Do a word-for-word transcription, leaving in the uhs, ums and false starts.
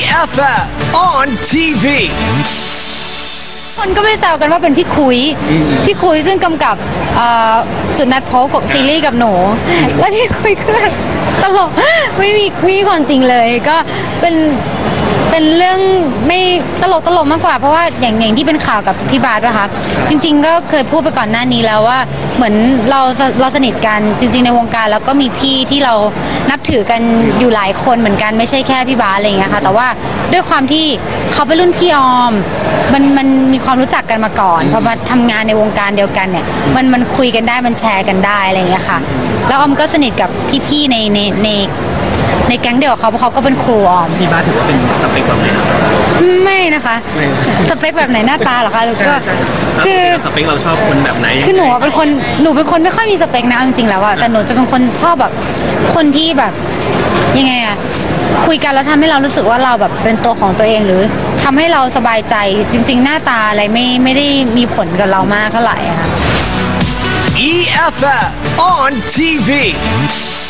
F F on ที วีคนก็ไปแซวกันว่าเป็นพี่คุยพี่คุยซึ่งกำกับจุดนัดพบกับซีรีส์กับหนูแล้วพี่คุยคือตลกไม่มีไม่มีความจริงเลยก็เป็นเป็นเรื่องไม่ตลกตลกมากกว่าเพราะว่าอย่างอย่างที่เป็นข่าวกับพี่บาสป่ะคะจริงๆก็เคยพูดไปก่อนหน้านี้แล้วว่าเหมือนเราเราสนิทกันจริงๆในวงการแล้วก็มีพี่ที่เรานับถือกันอยู่หลายคนเหมือนกันไม่ใช่แค่พี่บาสอะไรอย่างเงี้ยค่ะแต่ว่าด้วยความที่เขาเป็นรุ่นพี่ออมมันมันมีความรู้จักกันมาก่อนพอมาทำงานในวงการเดียวกันเนี่ยมันมันคุยกันได้มันแชร์กันได้อะไรอย่างเงี้ยค่ะแล้วออมก็สนิทกับพี่ๆในในในในแก๊งเดียวกับเขาเพราะเขาก็เป็นครูออมพี่บ้าถือว่าเป็นสเปคแบบไหนไม่นะคะสเปคแบบไหนหน้าตาเหรอคะหรือก็คือสเปคเราชอบคนแบบไหนคือหนูเป็นคนหนูเป็นคนไม่ค่อยมีสเปคนะจริงๆแล้วอะแต่หนูจะเป็นคนชอบแบบคนที่แบบยังไงอะคุยกันแล้วทำให้เรารู้สึกว่าเราแบบเป็นตัวของตัวเองหรือทำให้เราสบายใจจริงๆหน้าตาอะไรไม่ไม่ได้มีผลกับเรามากเท่าไหร่อะค่ะ E F F on ที วี